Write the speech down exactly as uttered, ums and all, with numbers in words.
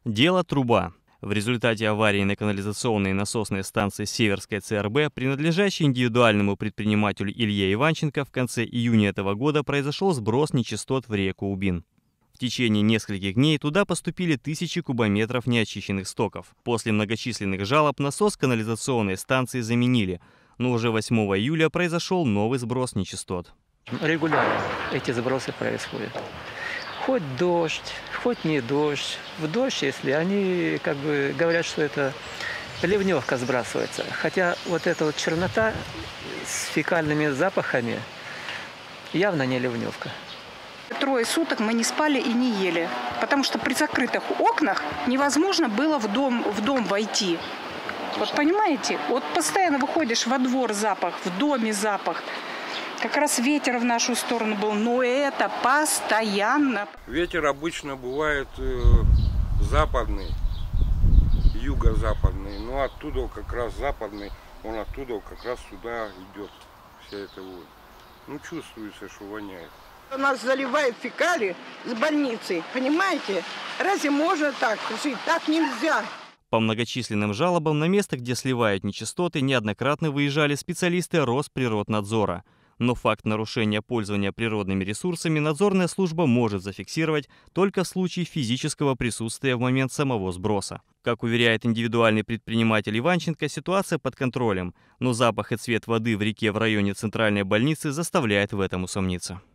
Дело труба. В результате аварии на канализационной и насосной станции Северская ЦРБ, принадлежащей индивидуальному предпринимателю Илье Иванченко, в конце июня этого года произошел сброс нечистот в реку Убин. В течение нескольких дней туда поступили тысячи кубометров неочищенных стоков. После многочисленных жалоб насос канализационной станции заменили, но уже восьмого июля произошел новый сброс нечистот. Регулярно эти сбросы происходят. Хоть дождь, хоть не дождь. В дождь, если они как бы говорят, что это ливневка сбрасывается. Хотя вот эта вот чернота с фекальными запахами явно не ливневка. Трое суток мы не спали и не ели, потому что при закрытых окнах невозможно было в дом, в дом войти. Вот понимаете, вот постоянно выходишь во двор запах, в доме запах. Как раз ветер в нашу сторону был, но это постоянно. Ветер обычно бывает э, западный, юго-западный, но оттуда как раз западный, он оттуда как раз сюда идет, вся эта вонь. Ну, чувствуется, что воняет. У нас заливают фекалии с больницы, понимаете? Разве можно так жить? Так нельзя. По многочисленным жалобам на место, где сливают нечистоты, неоднократно выезжали специалисты Росприроднадзора. Но факт нарушения пользования природными ресурсами надзорная служба может зафиксировать только в случае физического присутствия в момент самого сброса. Как уверяет индивидуальный предприниматель Иванченко, ситуация под контролем, но запах и цвет воды в реке в районе центральной больницы заставляет в этом усомниться.